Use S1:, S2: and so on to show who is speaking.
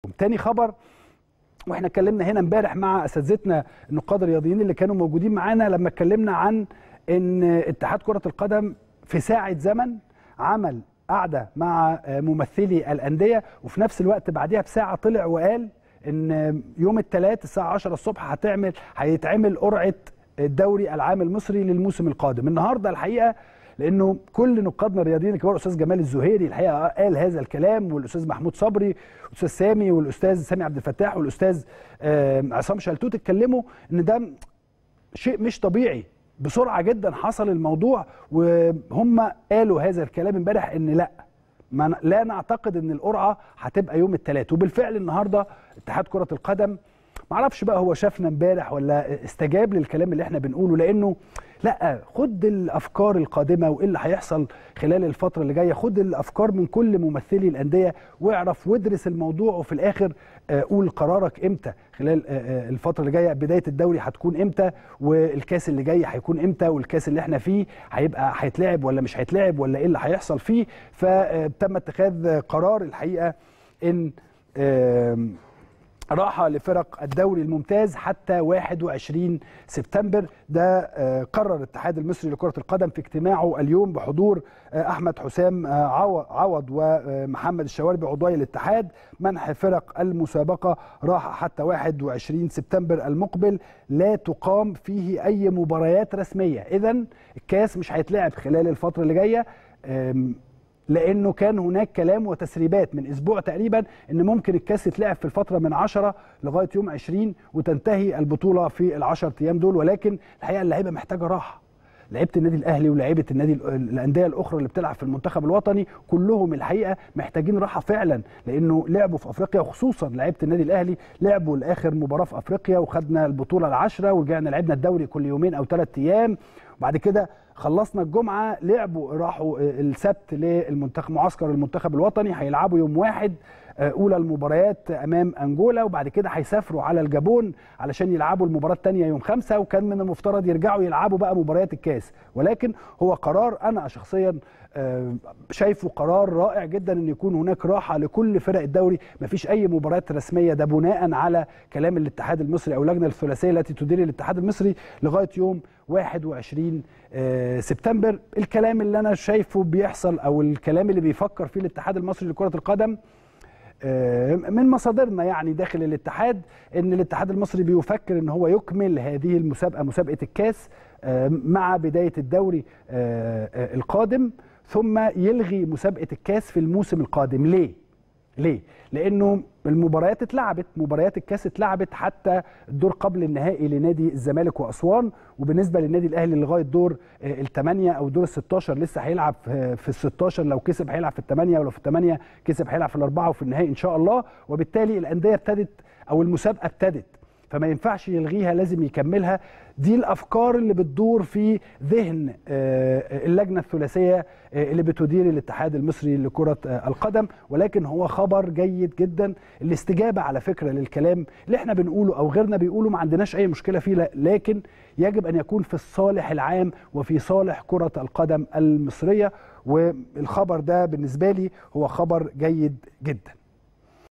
S1: تاني خبر، واحنا اتكلمنا هنا امبارح مع اساتذتنا النقاد الرياضيين اللي كانوا موجودين معانا لما اتكلمنا عن ان اتحاد كرة القدم في ساعة زمن عمل قعدة مع ممثلي الأندية، وفي نفس الوقت بعدها بساعة طلع وقال ان يوم الثلاث الساعة 10 الصبح هيتعمل قرعة الدوري العام المصري للموسم القادم. النهارده الحقيقة لانه كل نقادنا الرياضيين الكبار، الاستاذ جمال الزهيري الحقيقه قال هذا الكلام، والاستاذ محمود صبري والاستاذ سامي والاستاذ سامي عبد الفتاح والاستاذ عصام شلتوت اتكلموا ان ده شيء مش طبيعي، بسرعه جدا حصل الموضوع، وهم قالوا هذا الكلام امبارح ان لا نعتقد ان القرعه هتبقى يوم الثلاث. وبالفعل النهارده اتحاد كره القدم معرفش بقى هو شافنا امبارح ولا استجاب للكلام اللي احنا بنقوله، لانه لا، خد الافكار القادمه وايه اللي هيحصل خلال الفتره اللي جايه، خد الافكار من كل ممثلي الانديه واعرف وادرس الموضوع، وفي الاخر قول قرارك امتى خلال الفتره اللي جايه. بدايه الدوري هتكون امتى، والكاس اللي جاي هيكون امتى، والكاس اللي احنا فيه هيتلعب ولا مش هيتلعب، ولا ايه اللي هيحصل فيه. فتم اتخاذ قرار الحقيقه ان راحة لفرق الدوري الممتاز حتى 21 سبتمبر. ده قرر الاتحاد المصري لكرة القدم في اجتماعه اليوم بحضور أحمد حسام عوض ومحمد الشواربي عضوي الاتحاد منح فرق المسابقة راحة حتى 21 سبتمبر المقبل لا تقام فيه أي مباريات رسمية. إذن الكاس مش هيتلعب خلال الفترة اللي جاية، لأنه كان هناك كلام وتسريبات من أسبوع تقريبا إن ممكن الكاس يتلعب في الفترة من 10 لغاية يوم 20 وتنتهي البطولة في ال10 أيام دول، ولكن الحقيقة اللعيبة محتاجة راحة. لعيبة النادي الأهلي ولاعيبة الأندية الأخرى اللي بتلعب في المنتخب الوطني كلهم الحقيقة محتاجين راحة فعلا، لأنه لعبوا في أفريقيا، وخصوصا لعيبة النادي الأهلي لعبوا لآخر مباراة في أفريقيا وخدنا البطولة ال10 ورجعنا لعبنا الدوري كل يومين أو 3 أيام، وبعد كده خلصنا الجمعة راحوا السبت للمنتخب معسكر المنتخب الوطني، هيلعبوا يوم 1 أولى المباريات أمام أنجولا، وبعد كده هيسافروا على الجابون علشان يلعبوا المباراة الثانية يوم 5، وكان من المفترض يرجعوا يلعبوا بقى مباريات الكاس. ولكن هو قرار أنا شخصيا شايفه قرار رائع جدا ان يكون هناك راحة لكل فرق الدوري، مفيش أي مباريات رسمية. ده بناء على كلام الاتحاد المصري أو اللجنة الثلاثية التي تدير الاتحاد المصري لغاية يوم 21 سبتمبر. الكلام اللي أنا شايفه بيحصل أو الكلام اللي بيفكر فيه الاتحاد المصري لكرة القدم من مصادرنا يعني داخل الاتحاد، ان الاتحاد المصري بيفكر ان هو يكمل هذه المسابقه، مسابقه الكاس، مع بدايه الدوري القادم، ثم يلغي مسابقه الكاس في الموسم القادم. ليه؟ لانه المباريات اتلعبت، مباريات الكاس اتلعبت حتى الدور قبل النهائي لنادي الزمالك واسوان، وبالنسبه للنادي الاهلي لغايه دور ال8 او دور ال16 لسه هيلعب في ال16، لو كسب هيلعب في ال8، ولو في ال8 كسب هيلعب في ال4 وفي النهائي ان شاء الله. وبالتالي الانديه ابتدت او المسابقه ابتدت، فما ينفعش يلغيها، لازم يكملها. دي الافكار اللي بتدور في ذهن اللجنه الثلاثيه اللي بتدير الاتحاد المصري لكره القدم. ولكن هو خبر جيد جدا، الاستجابه على فكره للكلام اللي احنا بنقوله او غيرنا بيقوله ما عندناش اي مشكله فيه، لكن يجب ان يكون في الصالح العام وفي صالح كره القدم المصريه، والخبر ده بالنسبه لي هو خبر جيد جدا.